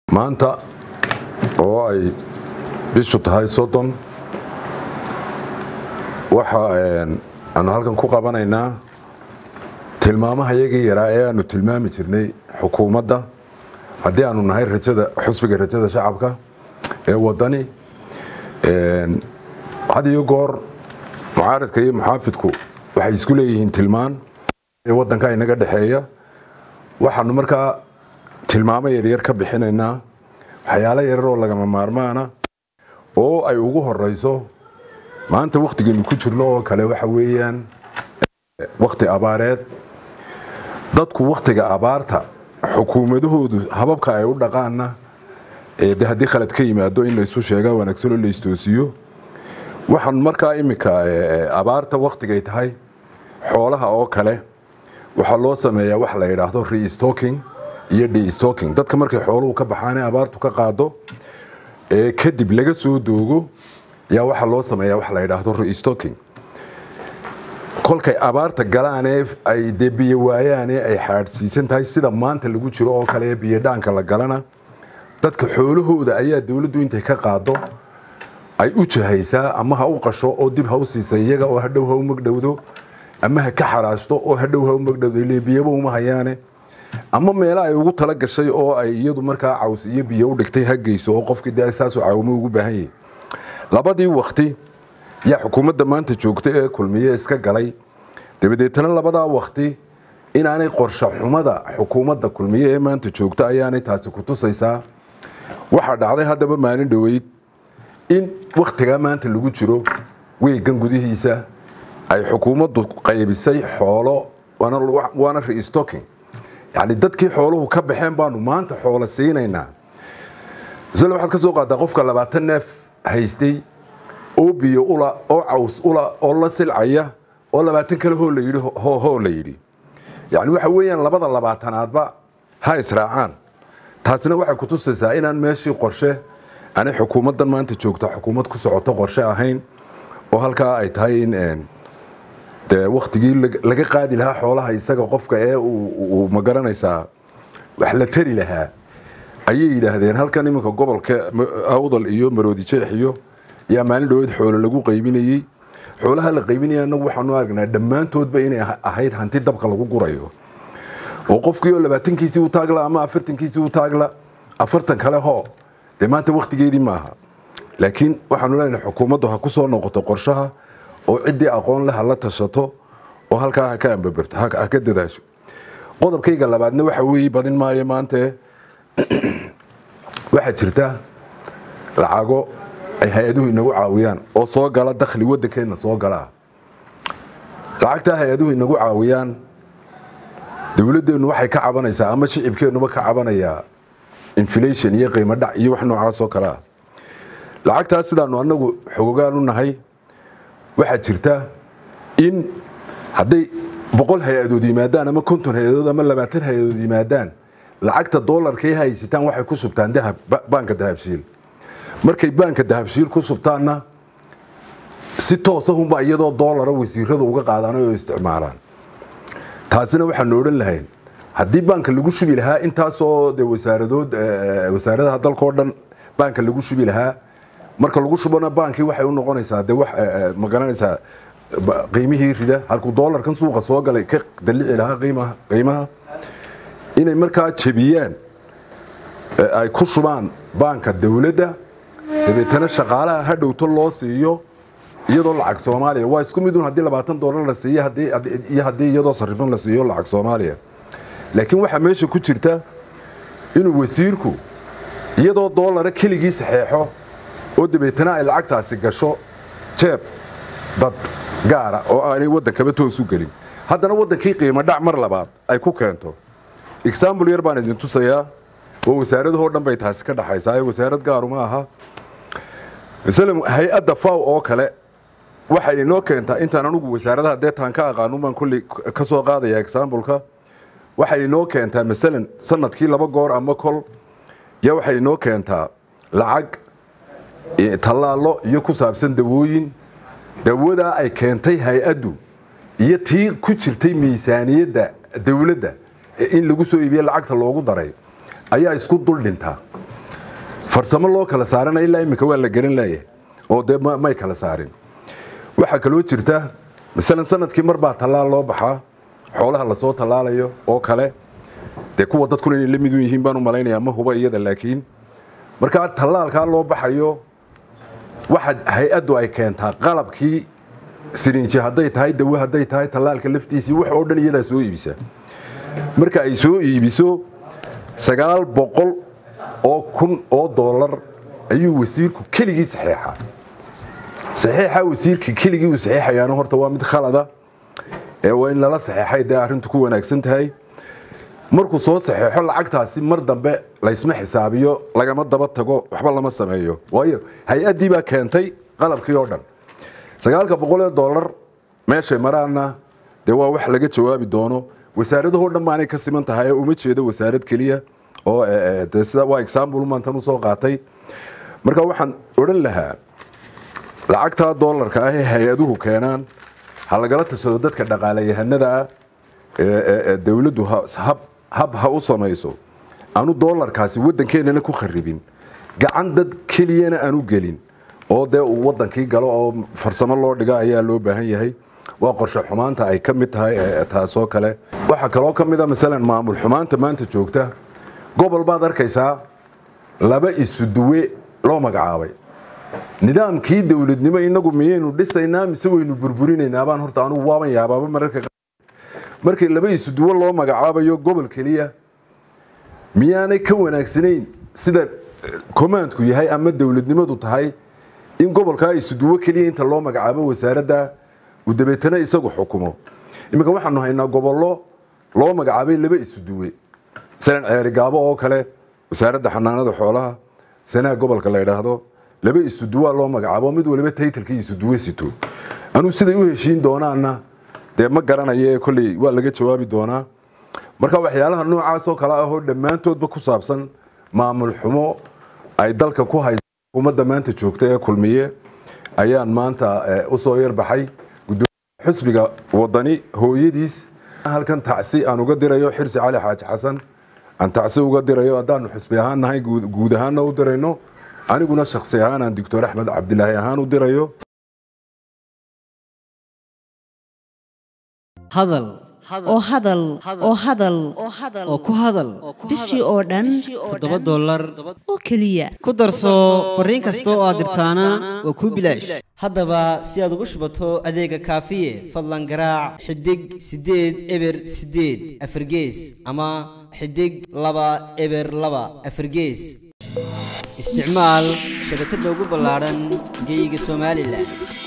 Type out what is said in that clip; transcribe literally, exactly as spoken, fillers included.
maanta oo ay bishu tahay soddon waxa aanu halkan ku qabanaynaa tilmaamaha iyagii yaraa ee aanu tilmaami jirnay xukuumadda haddii aanu nahay rajada xusbiga rajada shacabka ee wadani had iyo goor mucaaradka iyo muxaafidku waxay isku leeyihiin tilmaan ee waddanka inaga dhexeeya waxaanu markaa tilmaamo yaryar ka bixinaynaa waxyaalo yaryar oo lagama maarmaana oo ay ugu horeyso maanta waqtigeenu ku jirno oo kale waxa weeyaan waqti abaareed dadku waqtiga abaarta xukuumadahoodu hababka ay u dhaqaana ee haddii khalad ka yimaado in la isu sheega wanaagsan oo la istoosiyo waxaan markaa imika abaarta waqtigay tahay xoolaha oo kale waxa loo sameeyaa wax la yiraahdo restocking iyo destocking dadka markay xooluhu ka baxaan abaartu ka qaado ee kadib laga soo doogo yaa waxa loo sameeyaa wax la yiraahdo restocking kolkay abaarta galaan ay deebiyo waayaan ay xaadsiisan tahay sida maanta lagu jiro oo kale biyo dhaanka la galana dadka xoolahooda ayaa dawladdu intay ka qaado ay u jahaysaa ama ha u qasho oo dib ha u siisay iyaga oo hadhow ha u magdhowdo ama ha ka xaraashto oo hadhow ha u magdhowdo leebiyaba uma hayaane ama meelo ay ugu tala gashay oo ay iyadu markaa caws iyo biyo u dhigtay ha geyso oo qofkii dee saas u caawimo ugu baahan yahay labadii waqti yaa xukuumadda maanta joogta ee kulmiye iska galay dabadeetana labadaa waqti inaanay qorshe xumada xukuumadda kulmiye ee maanta joogta ayaanay taasi ku tusaysaa waxaa dhacday haddaba maalin dhoweyd in waqtigaa maanta lagu jiro weegan gudihiisa ay xukuumaddu qaybisay xoolo waana restocking yani dadkii xooluhu ka baxeen baanu maanta xoolo siinaynaa isla waxaad ka soo qaadaa qofka labaatan neef haystay oo biyo ula oo caws ula oo la silcaya oo labaatan kale hoo la yidhi hoo la yidhi yani waxa weeyaan labada labaatanaadba ha israacaan taasina waxay ku tusaysaa inaan meeshii qorshe aanay xukuumaddan maanta joogta xukuumad ku socoto qorshe ahayn oo halkaa ay tahay in dee waqtigii laga qaadi lahaa xoolaha isaga qofka ee uu magaranaysaa wax la tari lahaa ayay yidhaahdeen halkan iminka gobolka awdal iyo maroodi jeex iyo yaa maalin dhaweed xoolo lagu qaybinayey xoolaha la qaybinaya anagu waxaanu aragnaa dhammaantoodba inay ahayd hanti dabka lagu gurayo oo qofkii oo labaatankiisii u taagla ama afartankiisii u taagla afartan kale hoo dee maanta waqtigeedii maaha laakiin waxaanu leenahay xukuumaddu ha ku soo noqoto qorshaha oo ciddii aqoon leh la tashato oo halkaa ha ka ambabarto ha ka dadaasho qodobkayga labaadna waxa weeye badin maayo maanta waxaa jirta lacago ay hay-aduhu inagu caawiyaan oo soo gala dakhli waddankeena soo gala lacagtaa hay-aduhu inagu caawiyaan dawladdeenu waxay ka cabanaysaa ama shicibkeenuba ka cabanayaa inflation iyo qiimo dhac iyo wax noocaas oo kale ah lacagtaas sidaanu annagu xogogaan u nahay waxaa jirta in hadday boqol hay-adood yimaadaan ama konton hay-adood ama labaatan hay-adood yimaadaan lacagta doolarkay haysataan waxay ku subtaan dahab baanka dahabshiil markay baanka dahabshiil ku subtaanna si toosa hunba iyadoo doolara wasiiradu uga qaadaan oo isticmaalaan taasina waxaanu odhan lahayn haddii baanka lagu shubi lahaa intaasoo dee wasaaradood wasaaradaha dalkao dhan baanka lagu shubi lahaa marka lagu shubana baankii waxay u noqonaysaa dee wax ma garanaysaa qiimihii rida halkuu doolarkan suuqa soo galay ka dalici lahaa qiimaha qiimaha inay markaa jebiyaan ay ku shubaan baanka dawladda dabeetana shaqaalaha ha dhowto loo siiyo iyadoo lacag Soomaaliya waa isku mid un haddii labaatan doolar la siiyo haddii iyo haddii iyadoo sarifan la siiyo lacag Soomaaliya laakiin waxa meesha ku jirta inuu wasiirku iyadoo doolar keligii saxeexo oo dabeetana ay lacagtaasi gasho jeeb dad gaara oo aanay waddankaba toos u gelin haddana waddankii qiimo dhac mar labaad ay ku keento example yar baan idin tusayaa oo wasaaradahoo dhan bay taasi ka dhaxaysaa wasaarad gaaru ma aha misalan hay-adda faw oo kale waxay inoo keentaa intaan anugu wasaaradaha deetaan ka aqaano baan kulli ka soo qaadaya exampleka waxay inoo keentaa misalan sanadkii laba goor ama kol yaa waxay inoo keentaa lacag tallaalo iyo ku saabsan dawooyin dawadaa ay keentay hay-addu iyo tii ku jirtay miisaaniyadda dawladda in lagu soo iibiyo lacagta loogu daray ayaa isku dul dhintaa farsamo loo kala saarana ilaa imika waa la garan laayay oo de may kala saarin waxa kale oo jirta misalan sanadkii mar baa talaal loo baxaa xoolaha la soo talaalayo oo kale de kuwa dadku inay la mid yihiin baan u maleynayaa ma huba iyada laakiin marka talaalka loo baxayo waxa hay'adu ay keentaa qalabkii sirinji haday tahay dawo haday tahay talaalka laftiisii wax oo dhan iyada soo iibisa marka ay soo iibiso sagaal boqol oo kun oo dollar ayuu wasiirku keligii saxiixa saxiixa wasiirkii keligii uu saxiixayaan horta waa mid khalada ee waa in lala saxiixay de arrintu ku wanaagsan tahay markuu soo saxiixo lacagtaasi mar dambe la isma xisaabiyo lagama daba tago waxba lama sameeyo waayo hay'adii baa keentay qalabkii oo dhan sagaal boqol oo dollar meesha maraana de waa wax laga jawaabi doono wasaaradaha dhan maanay ka siman tahay uma jeedo wasaarad kaliya oo de sida waa example maanta uu soo qaatay marka waxaan oran lahaa lacagta dollarka ah ee hay'aduhu keenaan hal lagala tashado dadka dhaqaalayahanada ee dawladdu hab hab ha u samayso aanu dollarkaasi wadankeena ku kharibin gacan dad keliyana aanu gelin oo de uu wadankii galo oo farsamo loo dhiga ayaa loo baahan yahay waa qorshe xumaanta ay ka mid tahay taasoo kale waxa kale oo ka mid ah misalan maamul xumaanta maanta joogta gobol baad arkaysaa laba isu duwe loo magacaabay nidaamkii dawladnimo inagu miyaynu dhisaynaa mise waynu burburinaynaa baan horta aanu waaban yaabaaba mararka markii laba isu duwe loo magacaabayo gobol kaliya miyaanay ka wanaagsanayn sida commandku yahay ama dawladnimadu tahay in gobolka isu duwe kaliya inta loo magacaabo wasaaradda u dabeetana isagu xukumo imika waxaanu haynaa gobollo loo magacaabay laba isu duwe salan ceeri gaabo oo kale wasaaradda xanaanada xoolaha sanaa gobolka la yiraahdo laba isu duwe loo magacaabo mid waliba title-kii isu duwe sito anu siday u heshiin doonaana de ma garanayo kulli waa laga jawaabi doonaa marka waxyaalaha noocaas oo kala ah oo dhamaantoodba ku saabsan maamul xumo ay dalka ku hayso xukuumadda maanta joogta ee kulmiye ayaan maanta u soo yarbaxay gudoomiyaha xisbiga wadani hooyadiis halkan tacsi aan uga dirayo xirsi cali xaaji xasan aan tacsi uga dirayo hadaan xisbi ahaan nahay guud ahaan u dirayno aniguna shakhsi ahaan aan doctor Axmed Cabdilaahi ahaan u dirayo hadal oo hadal oo hadal oo ku hadal bishii oo dhan toddoba dollar oo kaliya ku darso fariin kasta oo aad dirtaana waa ku bilaash haddaba si aad ugu shubato adeega kaafiye fadlan garaac xidig sideed eber sideed afargees ama xidig laba eber laba afargees isticmaal shabakadda ugu ballaaran geyga Soomaaliland.